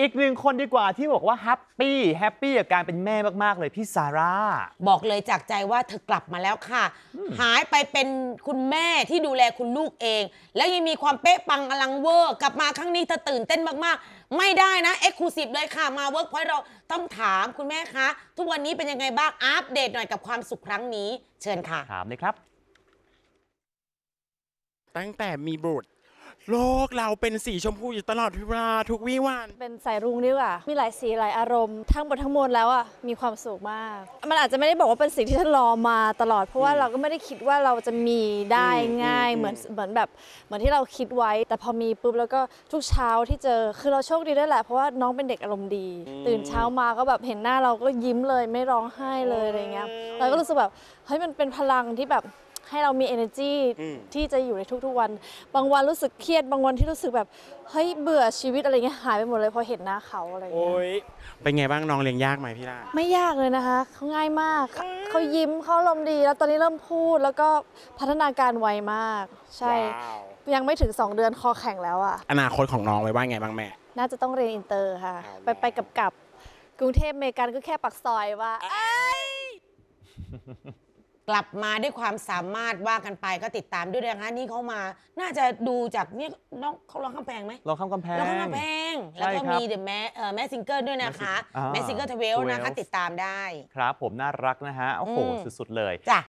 อีกหนึ่งคนดีกว่าที่บอกว่าแฮปปี้กับการเป็นแม่มากๆเลยพี่ซาร่าบอกเลยจากใจว่าเธอกลับมาแล้วค่ะหายไปเป็นคุณแม่ที่ดูแลคุณลูกเอง แล้วยังมีความเป๊ะปังอลังเวอร์กลับมาครั้งนี้เธอตื่นเต้นมากๆไม่ได้นะเอ็กซ์คลูซีฟเลยค่ะมาเวิร์กพอยต์เราต้องถามคุณแม่คะทุกวันนี้เป็นยังไงบ้างอัปเดตหน่อยกับความสุขครั้งนี้เชิญค่ะถามเลยครับตั้งแต่มีบุตรโลกเราเป็นสีชมพูอยู่ตลอดเวลาทุกวี่วันเป็นสายรุ้งดีกว่ามีหลายสีหลายอารมณ์ทั้งหมดทั้งมวลแล้วอ่ะมีความสุขมากมันอาจจะไม่ได้บอกว่าเป็นสิ่งที่ฉันรอมาตลอดเพราะว่าเราก็ไม่ได้คิดว่าเราจะมีได้ง่ายเหมือนที่เราคิดไว้แต่พอมีปุ๊บแล้วก็ทุกเช้าที่เจอคือเราโชคดีด้วยแหละเพราะว่าน้องเป็นเด็กอารมณ์ดีตื่นเช้ามาก็แบบเห็นหน้าเราก็ยิ้มเลยไม่ร้องไห้เลยอะไรเงี้ยเราก็รู้สึกแบบเฮ้ยมันเป็นพลังที่แบบให้เรามี energy ที่จะอยู่ในทุกๆวันบางวันรู้สึกเครียดบางวันที่รู้สึกแบบเฮ้ยเบื่อชีวิตอะไรเงี้ยหายไปหมดเลยพอเห็นหน้าเขาอะไรเงี้ยโอ้ยเป็นไงบ้างน้องเลี้ยงยากไหมพี่ล่าไม่ยากเลยนะคะเขาง่ายมากเขายิ้มเขาอารมณ์ดีแล้วตอนนี้เริ่มพูดแล้วก็พัฒนาการไวมากใช่ยังไม่ถึง2 เดือนคอแข็งแล้วอ่ะอนาคตของน้องไว้ว่าไงบ้างแม่น่าจะต้องเรียนอินเตอร์ค่ะไปกับกรุงเทพอเมริกันก็แค่ปักซอยว่ากลับมาด้วยความสามารถว่ากันไปก็ติดตามด้วยนะคะนี่เขามาน่าจะดูจากนี่น้องเขาร้องคำแพงไหมลองข้ามกำแพงร้องคำแพงแล้วก็มีเดอะแมสซิงเกิลด้วยนะคะแมสซิงเกิลทเวลนะคะติดตามได้ครับผมน่ารักนะฮะโอ้โหสุดๆเลยจ้ะ